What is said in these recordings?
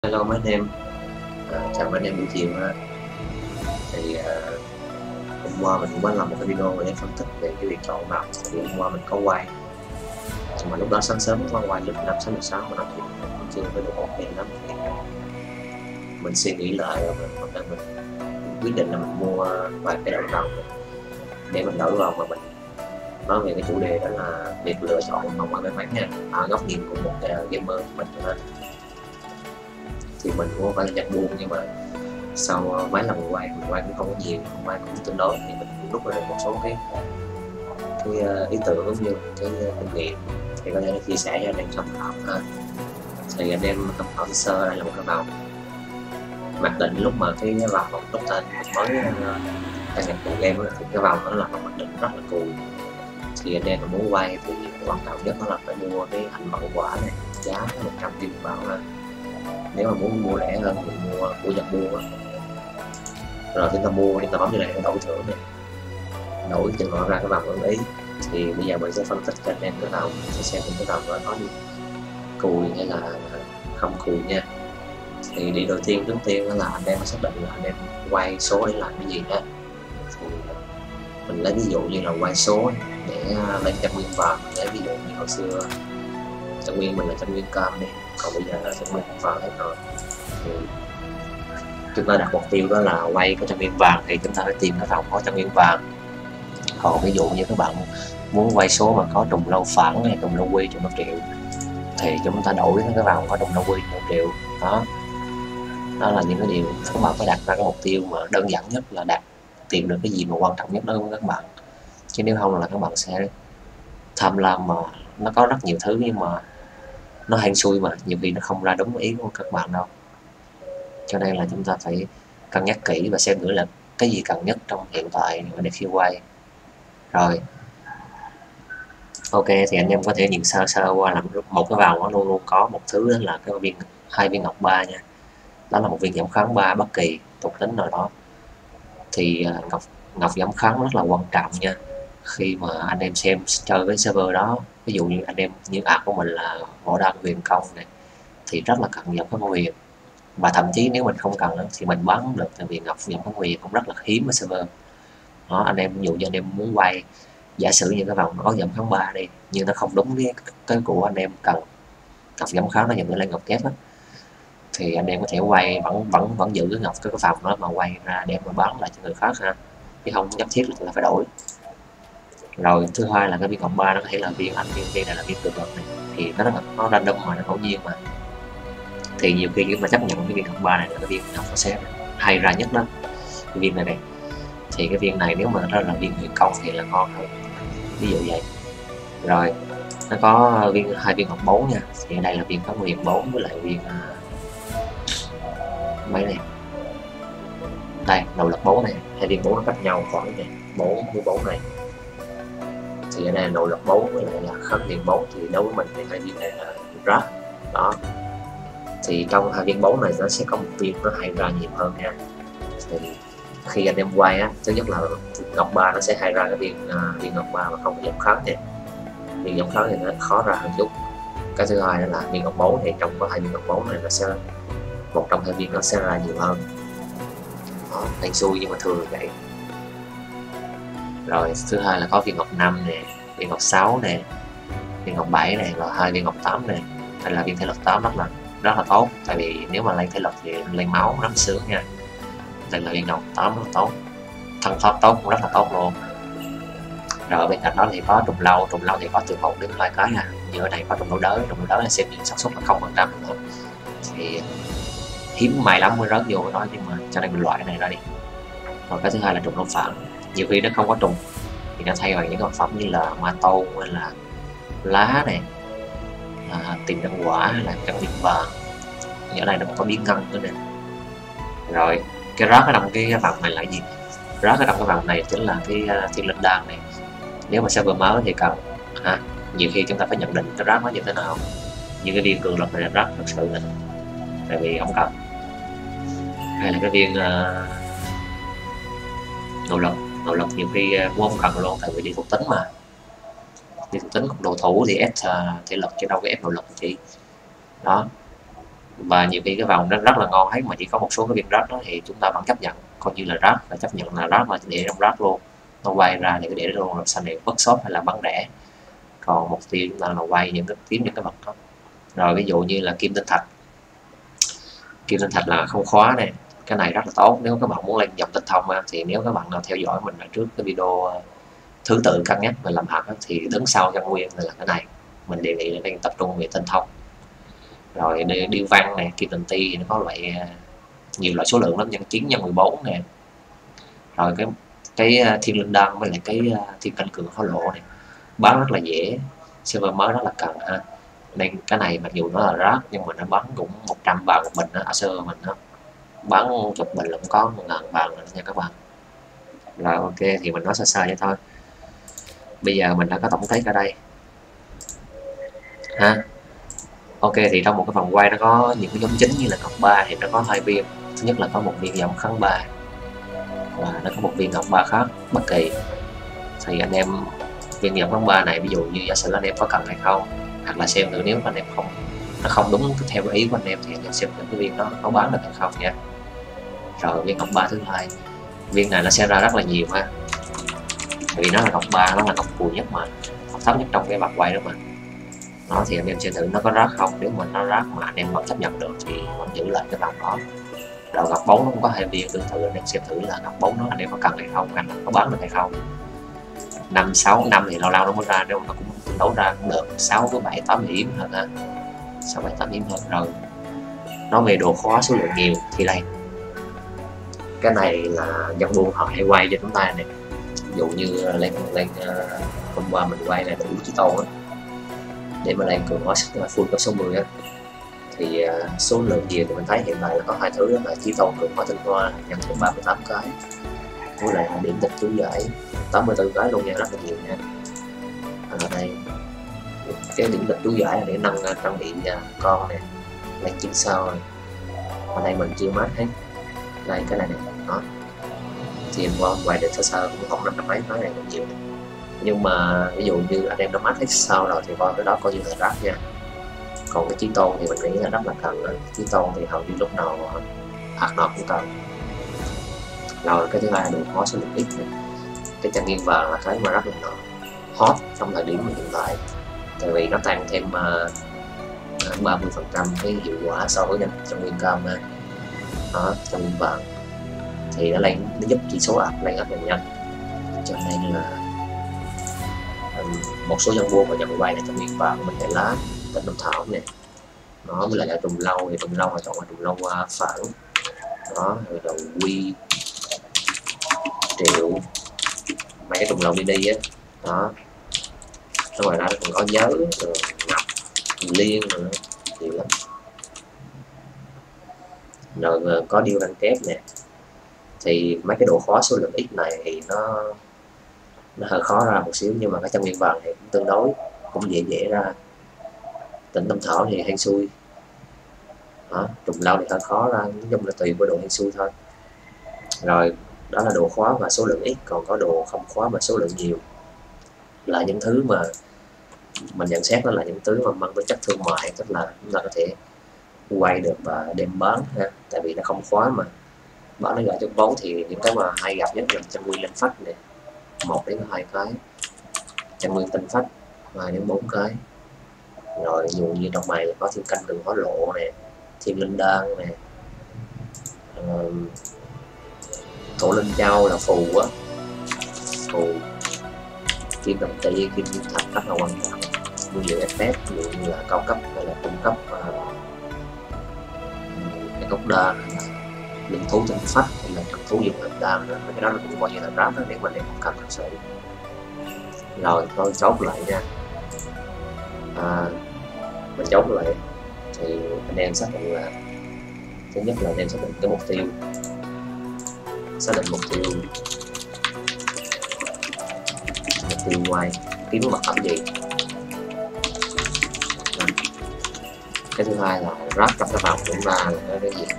Hello mấy anh em, chào mấy anh em buổi chiều ha. Thì hôm qua mình cũng có làm một cái video để phân tích về cái việc chọn màu. Thì hôm qua mình có quay, nhưng mà lúc đó sáng sớm có quay lúc 5:06 mà thì cũng chưa có được ok lắm. Thì mình suy nghĩ lại rồi mình quyết định là mình mua vài cái đầu rồng để mình đổi vào, mà mình nói về cái chủ đề đó là việc lựa chọn màu qua may mắn nha, ở góc nhìn của một gamer của mình ha. Thì mình cũng không phải là nhặt buôn, nhưng mà sau mấy lần quay mình quay cũng không có nhiều, quay cũng tương đối, thì mình cũng rút ra được một số cái ý tưởng cũng như cái kinh nghiệm thì có thể chia sẻ cho anh em tham khảo ha. Thì anh em tham khảo sơ đây là một cái vòng mặc định lúc mà cái vòng lúc tên mới đăng nhập bộ game thì cái vòng đó là một mặc định rất là cùi. Thì anh em mà muốn quay thì quan trọng nhất đó là phải mua cái hành mẫu quả này, giá 100 triệu vào ha. Nếu mà muốn mua rẻ hơn thì mua nhập mua á. Rồi chúng ta mua, chúng ta bấm như này để đổi thưởng này, đổi chừng nó ra cái vòng ưng ý. Thì bây giờ mình sẽ phân tích cho anh em cái vòng, sẽ xem cái vòng đó có gì cùi hay là không cùi nha. Thì điều đầu tiên trước tiên đó là anh em xác định là anh em quay số để làm cái gì ha. Thì mình lấy ví dụ như là quay số để lên trăm nguyên vàng, để ví dụ như hồi xưa trăm nguyên mình là trăm nguyên cam đi, còn bây giờ là trăm nguyên vàng hết rồi. Thì chúng ta đặt mục tiêu đó là quay có trăm nguyên vàng thì chúng ta phải tìm cái vòng có trăm nguyên vàng. Còn ví dụ như các bạn muốn quay số mà có trùng lâu phản hay trùng lâu quy trùng lâu triệu thì chúng ta đổi cái vòng có trùng lâu quy trùng lâu triệu đó. Đó là những cái điều các bạn phải đặt ra cái mục tiêu mà đơn giản nhất là tìm được cái gì mà quan trọng nhất đối với các bạn, chứ nếu không là các bạn sẽ tham lam mà nó có rất nhiều thứ nhưng mà nó hên xui, mà nhiều khi nó không ra đúng ý của các bạn đâu. Cho nên là chúng ta phải cân nhắc kỹ và xem thử là cái gì cần nhất trong hiện tại để khi quay. Rồi ok, thì anh em có thể nhìn sơ sơ qua là một cái vòng nó luôn luôn có một thứ, đó là cái hai viên ngọc 3 nha. Đó là một viên giảm kháng 3 bất kỳ thuộc tính nào đó. Thì ngọc giảm kháng rất là quan trọng nha. Khi mà anh em chơi với server đó, ví dụ như anh em như app của mình là võ đăng huyền công này, thì rất là cần giảm kháng huyền. Và thậm chí nếu mình không cần thì mình bán được, tại vì ngọc giảm kháng huyền cũng rất là hiếm ở server đó. Anh em ví dụ như anh em muốn quay, giả sử như cái vòng nó có giảm kháng 3 đi nhưng nó không đúng cái của anh em cần, ngọc giảm kháng nó nhận lên ngọc kép á, thì anh em có thể quay vẫn giữ cái vòng đó mà quay ra để mà bán lại cho người khác ha, chứ không nhất thiết là phải đổi. Rồi thứ hai là cái viên ngọc 3 nó có thể là viên viên này là viên cực lực này, thì nó random mà nó ngẫu nhiên mà. Thì nhiều khi chúng ta chấp nhận cái viên ngọc 3 này là cái viên ngọc sẽ hay ra nhất đó, cái viên này thì cái viên này nếu mà nó là viên huyền công thì là ngon hơn, ví dụ vậy. Rồi nó có hai viên ngọc 4 nha, thì ở đây là viên kháng huyền 4 với lại viên mấy này, đây đầu lực 4 này, hai viên 4 nó cách nhau khoảng này 4 với 4 này. Thì ở đây là nội lực 4 với lại là kháng huyền 4, thì đối với mình thì hai viên này là rác đó. Thì trong hai viên 4 này nó sẽ có một viên nó hay ra nhiều hơn nha. Thì khi anh em quay á, thứ nhất là ngọc 3 nó sẽ hay ra cái viên ngọc 3 mà không có giảm kháng nha, viên giảm kháng thì nó khó ra hơn chút. Cái thứ hai là viên ngọc 4 thì trong có hai viên ngọc 4 này nó sẽ một trong hai viên nó sẽ ra nhiều hơn đó, hên xui nhưng mà thường vậy. Rồi thứ hai là có viên ngọc 5 nè, viên ngọc 6 nè, viên ngọc 7 này và hai viên ngọc 8 này. Đây là viên thể lực 8 rất là tốt, tại vì nếu mà lên thể lực thì lên máu rất sướng nha. Đây là viên ngọc 8 rất là tốt, thân pháp tốt cũng rất là tốt luôn. Rồi bên cạnh đó thì có trùng lâu thì có từ 1 đến 2 cái nha. Như ở này có trùng lâu đới là xem những xác suất là 0% thôi, thì hiếm may lắm mới rớt vô cái đó, nhưng mà cho nên mình loại cái này ra đi. Rồi cái thứ hai là trùng lâu phản, nhiều khi nó không có trùng thì nó thay bằng những vật phẩm như là ma tôn hay là lá này, tìm đăng quả hay là trăng viên vàng. Ở đây nó có biến ngân nữa nè. Rồi cái rác ở trong cái vòng này là gì? Rác ở trong cái vòng này chính là cái thiên linh đan này. Nếu mà server mới thì cần nhiều khi chúng ta phải nhận định cái rác nó như thế nào. Như cái viên cường lực này là rác thật sự này, tại vì không cần. Hay là cái viên nội lực nhiều khi cũng không cần luôn, tại vì đi thuộc tính mà, đi thuộc tính đồ thủ thì ép thể lực chứ đâu có ép nội lực chị đó. và nhiều khi cái vòng nó rất là ngon hết mà chỉ có một số cái viên rác đó thì chúng ta vẫn chấp nhận coi như là rác, và chấp nhận là rác, mà để trong rác luôn, nó quay ra thì cứ để luôn, rồi sau này workshop hay là bán rẻ. Còn mục tiêu chúng ta là quay những cái kiếm những cái vật đó. Rồi ví dụ như là kim tinh thạch, kim tinh thạch là không khóa này, cái này rất là tốt nếu các bạn muốn lên dòng tinh thông. Thì nếu các bạn nào theo dõi mình ở trước cái video thứ tự cân nhắc về làm hạt thì đứng sau Chân Nguyên là cái này, mình đề nghị là nên tập trung về tinh thông. Rồi điêu văn này, kim tinh ti nó có loại nhiều loại số lượng lắm, nhân 9 nhân 14 nè. Rồi cái thiên linh đăng với lại cái thiên canh cường khó lộ này bán rất là dễ, server mới rất là cần ha. Nên cái này mặc dù nó là rác nhưng mà nó bán cũng 100 vàng một bình đó, ở server mình đó bán chục bình là cũng có 1000 vàng rồi nha các bạn. Rồi ok, thì mình nói sơ sơ vậy thôi. Bây giờ mình đã có tổng kết ở đây ha. Ok, thì trong một cái vòng quay nó có những cái giống chính như là ngọc 3 thì nó có 2 viên. Thứ nhất là có một viên giọng kháng 3 và nó có một viên ngọc 3 khác bất kỳ. Thì anh em viên giọng kháng 3 này ví dụ như giả sử anh em có cần hay không, hoặc là xem thử nếu anh em nó không đúng theo ý của anh em thì anh em xem thử cái viên đó có bán được hay không nha. Rồi viên ngọc 3 thứ hai, viên này nó sẽ ra rất là nhiều ha, vì nó là ngọc 3, nó là ngọc cùi nhất mà, ngọc thấp nhất trong cái vòng quay đó mà. Nó thì anh em xem thử nó có rác không, nếu mà nó rác mà anh em vẫn chấp nhận được thì vẫn giữ lại cái vòng đó. Rồi ngọc bóng nó cũng có 2 viên tương tự, anh em xem thử là ngọc bóng nó anh em có cần hay không, anh có bán được hay không. 5, 6 năm thì lâu lâu nó mới ra, nếu mà nó cũng đấu ra cũng được 6 với 7, 8 hiếm hơn ha, 6, 7, 8 hiếm hơn. Rồi nó về độ khó số lượng nhiều thì đây, cái này là dân buôn họ hay quay cho chúng ta này. Ví dụ như lên hôm qua mình quay là đủ chí tôn á, để mà lên cường hóa full có số 10 á, thì số lượng nhiều thì mình thấy hiện tại là có 2 thứ, đó là chí tôn cường hóa tinh hoa nhân thêm 38 cái, với lại điểm tịch chú giải 84 cái luôn nha, rất là nhiều nha. Ở đây cái điểm tịch chú giải là để nâng trang bị con này, lên 9 sao rồi. Ở đây mình chưa mát hết, đây cái này này đó, thì qua quay được sơ sơ cũng không năm mấy cái này cũng nhiều này. Nhưng mà ví dụ như anh em đã mát hết sau rồi thì coi cái đó coi như là rác nha. Còn cái chí tôn thì mình nghĩ là rất là cần, chí tôn thì hầu như lúc nào hạt nào cũng cần. Rồi cái thứ hai là độ khó số lượng ít này. Cái chân nghiêng vàng là cái mà rất là hot trong thời điểm hiện tại, tại vì nó tăng thêm 30% cái hiệu quả so với chân nguyên cam ha. Đó, chân nguyên vàng thì nó giúp chỉ số ạc lên rất là nhanh, cho nên là một số dân buôn và nhận quay là chân nguyên vàng mình để lá tịnh đông thảo này. Nó với lại là trùng lâu, thì trùng lâu là chọn là trùng lâu phản đó, rồi đầu quy triệu, mấy cái trùng lâu đi á đó. Ngoài ra còn có nhớ rồi ngọc liên rồi nhiều lắm. Rồi có điêu răng kép nè, thì mấy cái độ khó số lượng ít này thì nó hơi khó ra một xíu, nhưng mà cái chân nguyên vàng thì cũng tương đối cũng dễ ra. Tịnh tâm thảo thì hên xui đó, trùng lâu thì hơi khó ra, nói chung là tùy với độ hên xui thôi. Rồi đó là độ khóa và số lượng ít, còn có độ không khóa và số lượng nhiều là những thứ mà mình nhận xét đó là những thứ mà mang tính chất thương mại, tức là chúng ta có thể quay được và đem bán ha, tại vì nó không khóa mà. Bán nó gọi cho vốn thì những cái mà hay gặp nhất là chân nguyên lên phách này, 1 đến 2 cái, chân nguyên tinh phách 2 đến 4 cái. Rồi dù như trong này có thiên canh đường hóa lộ nè, thiên linh đan nè, thổ linh châu là phù á, phù kim đồng tây, kim nguyên thạch rất là quan trọng. Như nhiều FF ví dụ như là cao cấp hay là trung cấp, cái gốc đa linh thú tinh phách hay là thần thú dùng hình đan, cái đó nó cũng coi như là ráp đó, để mình không cần thật sự. Rồi tôi chốt lại nha, mình chốt lại thì anh em xác định là thứ nhất là anh em xác định cái mục tiêu, quay kiếm vật phẩm gì. Cái thứ hai là rác trong cái vòng chúng ta là cái gì,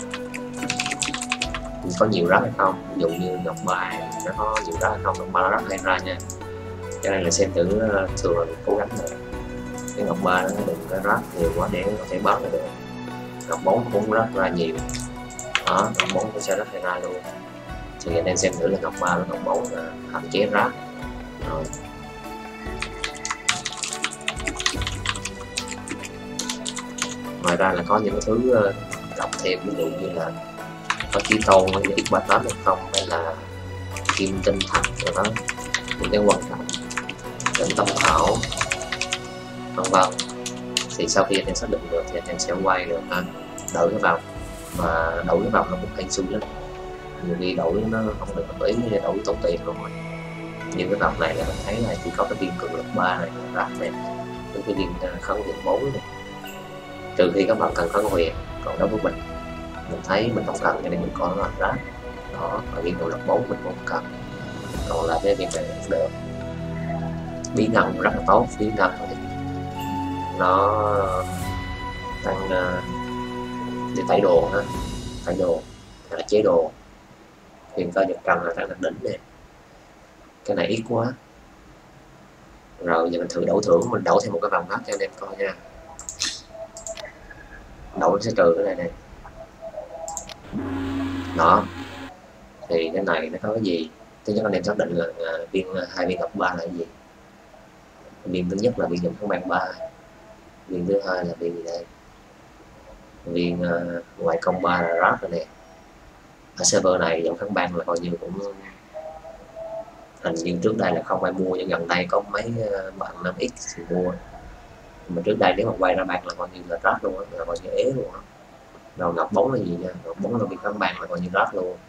có nhiều rác hay không, ví dụ như ngọc bài nó có nhiều rác hay không, ngọc ba nó rất hay ra nha, cho nên là xem thử. Thường là cố gắng là cái ngọc ba nó đừng có rác nhiều quá để có thể bán được. ngọc 4 cũng rất là nhiều đó, ngọc 4 cũng sẽ rất hay ra luôn. Thì anh em xem thử là ngọc 3 và ngọc 4 là hạn chế rác rồi. Ngoài ra là có những thứ đọc thêm, ví dụ như là có chí tôn như x38 hay không, hay là kim tinh thạch rồi đó, những cái quan trọng đến tâm thảo vân vân. Thì sau khi anh em xác định được thì anh em sẽ quay được đổi cái vòng, và đổi cái vòng nó cũng hay xui lắm, nhiều khi đổi nó không được hợp ý, đổi tốn tiền luôn rồi. Nhưng cái vòng này là mình thấy là chỉ có cái viên cường lực 3 này là rác này, với cái viên kháng huyền 4 này, trừ khi các bạn cần kháng huyền. Còn đối với mình thấy mình không cần, cho nên mình coi nó là rác đó. Và viên cường lực 4 mình cũng không cần, còn là cái viên này cũng được. Bí ngân rất là tốt, bí ngân thì nó tăng để tẩy đồ ha, tẩy đồ là chế đồ, huyền cơ giật trần là tăng đặc đỉnh nè. Cái này ít quá. Rồi giờ mình thử đổi thưởng, mình đổi thêm một cái vòng khác cho anh em coi nha. Đổi sẽ trừ cái này này đó. Thì cái này nó có cái gì? Thứ nhất anh em xác định là hai viên ngọc 3 là cái gì. Viên thứ nhất là viên dùng kháng băng 3, viên thứ hai là viên gì đây, viên ngoài công 3 là rác rồi nè. Ở server này dòng kháng băng là coi như cũng hình như trước đây là không ai mua, nhưng gần đây có mấy bạn 5x thì mua. Mà trước đây nếu mà quay ra băng là coi như là rác luôn á, là coi như ế luôn á. Rồi ngọc 4 là gì nha, ngọc 4 là viên kháng băng là coi như rác luôn.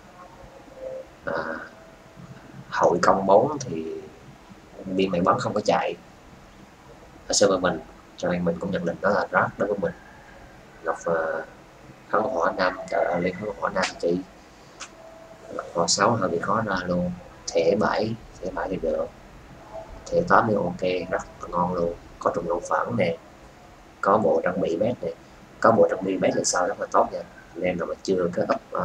Hội công 4 thì viên này bắn không có chạy ở server mình, cho nên mình cũng nhận định đó là rác đối với mình. Ngọc kháng hỏa 5, liên kháng hỏa 5 chỉ hỏa 6 hơi bị khó ra luôn. Thẻ 7 thì được, thẻ 8 thì ok, rất ngon luôn. Có trùng lông phẳng nè, có bộ trang bị bét này, có bộ trang bị bét là sao rất là tốt nha. Nên là mà chưa cái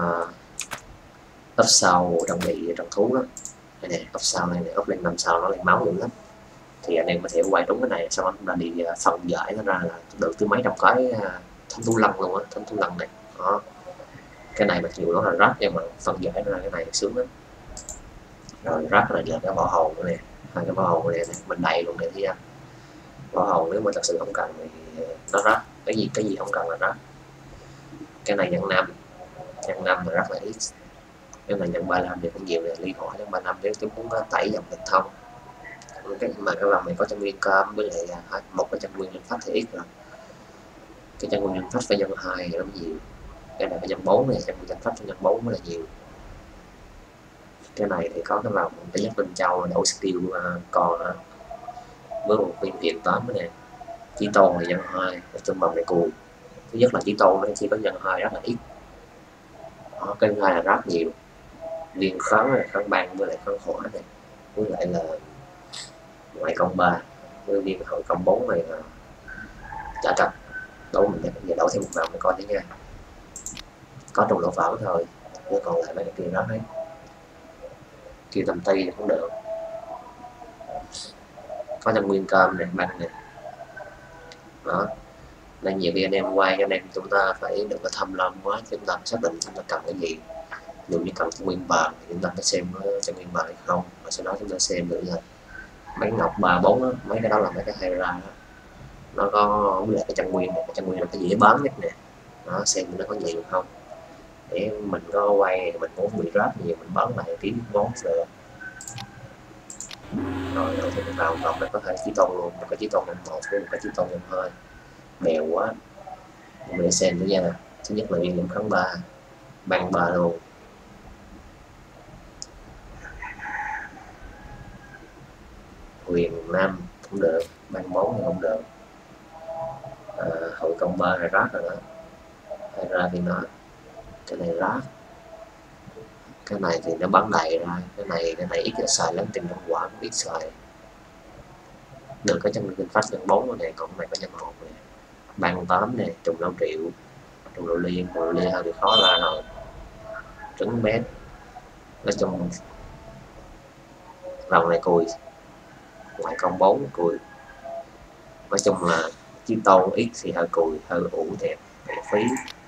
ấp sau bộ trang bị trong thú đó, đây này, ấp sau này, ấp lên 5 sao nó lên máu dữ lắm. Thì anh em có thể quay đúng cái này, sau đó chúng ta đi phân giải nó ra là được tới mấy trăm cái thánh thú lân luôn á, thánh thú lân này đó. Cái này mặc dù nó là rác nhưng mà phân giải ra cái này sướng lắm. Rồi rác này là cái vỏ hồn nữa nè, hai cái vỏ hồn này mình đầy luôn này, thấy chưa? Vỏ hồn nếu mà thật sự không cần thì nó rác, cái gì không cần là rác. Cái này nhân 5 là rất là ít. Cái này nhân 35 thì cũng nhiều nè, ly hỏa nhân 35 nếu chúng muốn tẩy dòng lịch thông. Mà cái vòng này có chân nguyên cơm với lại một cái chân nguyên linh phách thì ít rồi. Cái chân nguyên linh phách phải nhân 2 nó nhiều. Cái này phải nhân 4 này, chân nguyên linh phách phải nhân 4 mới là nhiều. Cái này thì có cái vòng cái nhất bên châu đổi skill còn với một viên viện 8 này. Chí tôn thì nhân 2, trong vòng này cùi. Thứ nhất là chí tôn nó chỉ có nhân 2 rất là ít đó, cái thứ hai là rất nhiều. Viên kháng là kháng băng với lại kháng hỏa này, với lại là ngoại công 3 với viên hội công 4 này là trả trật. Đấu mình giờ đấu thêm một vòng để coi thế nha. Có trùng lỗ phỏng thôi, nhưng còn lại mấy cái kia đó hết. Kia tầm tây cũng được. Có trong nguyên cơm này, băng này đó. Nên nhiều khi anh em quay cho nên chúng ta phải đừng có tham lam quá, chúng ta xác định chúng ta cần cái gì. Dù như cần nguyên vàng thì chúng ta phải xem cho nguyên vàng hay không, và sau đó chúng ta xem nữa là mấy ngọc 3, 4 đó, mấy cái đó là mấy cái hay ra đó. Nó có với lại cái chân nguyên này, cái chân nguyên là cái dễ bán nhất nè đó, xem nó có nhiều không để mình có quay mình muốn bị rác nhiều mình bán lại kiếm món được. Rồi thì mình vào vòng này có thể chí tôn luôn, một cái chí tôn nhân 1 với một cái chí tôn nhân 2 bèo quá. Mình xem nữa nha. Thứ nhất là viên liễm kháng 3 băng 3 luôn. Huyền 5 cũng được, băng 4 thì không được. Hội công 3 là rác rồi đó, hay ra thì nó cái này rác, cái này thì nó bắn đầy ra, cái này ít xài lắm, tìm trong quả cũng ít xài được. Cái chân nguyên phát nhân 4 này, còn này có nhân 1 này, băng 8 này, trùng lâu triệu, trùng lâu liên hơi bị khó ra rồi, trứng bét. Nói chung vòng này cùi, ngoại công 4 cùi. Nói chung là chí tôn ít thì hơi cùi, hơi ủ thiệt. Thì phí.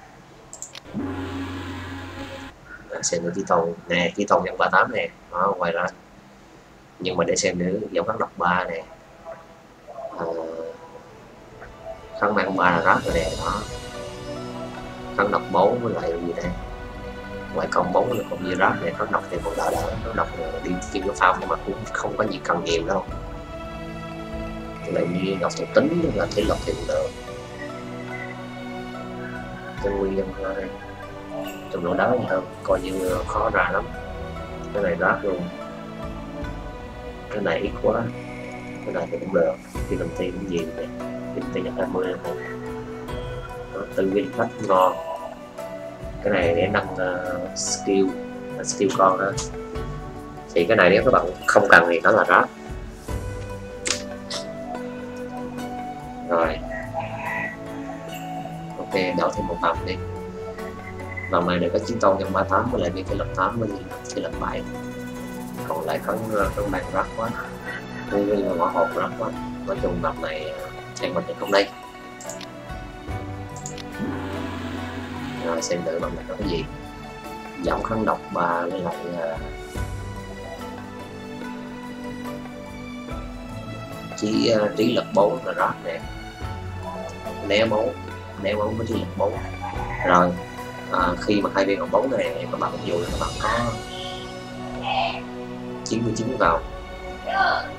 Xem được Triton nè, Triton nhân 38 nè, nó quay ra. Nhưng mà để xem nữa dấu kháng độc 3 nè, kháng mạng 3 là rác rồi nè, đó kháng độc 4 với lại gì đây, ngoại công 4 là còn gì rác này, kháng độc thì còn đỡ, kháng độc đi kim nó phao nhưng mà cũng không có gì cần nhiều đâu. Lại như độc thuộc tính là thể lực thì cũng được. Cái nguyên trong độ đá hơn, coi như khó ra lắm. Cái này rác luôn, cái này ít quá, cái này thì cũng được. Thì đồng tiền cũng nhiều này, thì đồng tiền 20 này, tư viên khách ngon. Cái này để nâng skill con đó. Thì cái này nếu các bạn không cần thì nó là rác. Rồi ok, đổ thêm một vòng đi. Vòng này để có chiến tôn nhân 38 với lại viên cái lực 8 với cái lực 7. Còn lại có bàn rác quá, nguyên là ngõ hộp rác quá. Nói chung vòng này xem mình thì không đây. Rồi xem thử vòng này có cái gì. Giọng kháng độc 3 với lại trí lực 4 là rác nè. Né máu với trí lực 4. Rồi khi mà hai viên hồng 4 này các bạn ví dụ là các bạn có 99 vào